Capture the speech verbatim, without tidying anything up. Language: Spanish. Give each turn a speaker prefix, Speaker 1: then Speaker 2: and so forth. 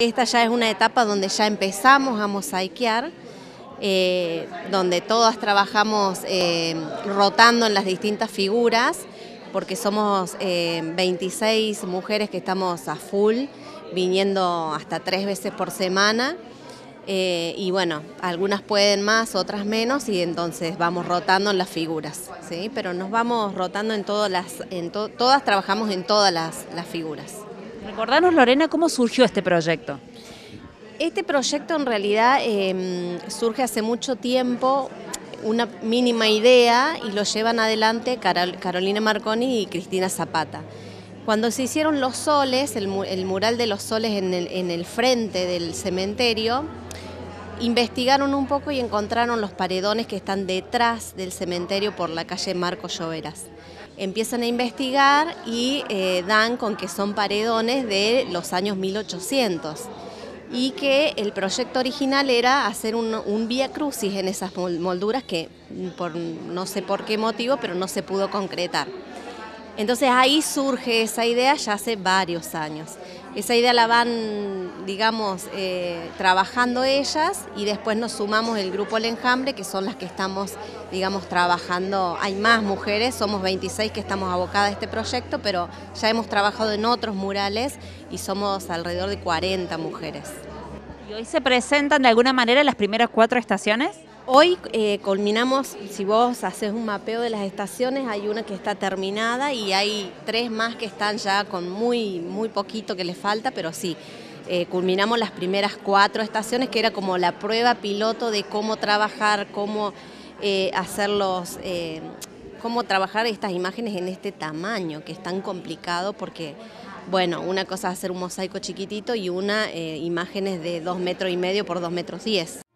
Speaker 1: Esta ya es una etapa donde ya empezamos a mosaiquear, eh, donde todas trabajamos eh, rotando en las distintas figuras, porque somos eh, veintiséis mujeres que estamos a full, viniendo hasta tres veces por semana. Eh, y bueno, algunas pueden más, otras menos, y entonces vamos rotando en las figuras, ¿sí? Pero nos vamos rotando en todas las, en to, todas trabajamos en todas las, las figuras.
Speaker 2: Recordanos, Lorena, cómo surgió este proyecto.
Speaker 1: Este proyecto en realidad eh, surge hace mucho tiempo, una mínima idea, y lo llevan adelante Carol, Carolina Marconi y Cristina Zapata. Cuando se hicieron los soles, el, el mural de los soles en el, en el frente del cementerio, investigaron un poco y encontraron los paredones que están detrás del cementerio por la calle Marcos Lloveras. Empiezan a investigar y eh, dan con que son paredones de los años mil ochocientos y que el proyecto original era hacer un, un vía crucis en esas molduras que por no sé por qué motivo, pero no se pudo concretar. Entonces ahí surge esa idea ya hace varios años. Esa idea la van, digamos, eh, trabajando ellas, y después nos sumamos el grupo El Enjambre, que son las que estamos, digamos, trabajando. Hay más mujeres, somos veintiséis que estamos abocadas a este proyecto, pero ya hemos trabajado en otros murales y somos alrededor de cuarenta mujeres.
Speaker 2: ¿Y hoy se presentan de alguna manera las primeras cuatro estaciones?
Speaker 1: Hoy eh, culminamos, si vos haces un mapeo de las estaciones, hay una que está terminada y hay tres más que están ya con muy, muy poquito que les falta, pero sí, eh, culminamos las primeras cuatro estaciones, que era como la prueba piloto de cómo trabajar, cómo eh, hacerlos, eh, cómo trabajar estas imágenes en este tamaño, que es tan complicado porque, bueno, una cosa es hacer un mosaico chiquitito y una eh, imágenes de dos metros y medio por dos metros diez.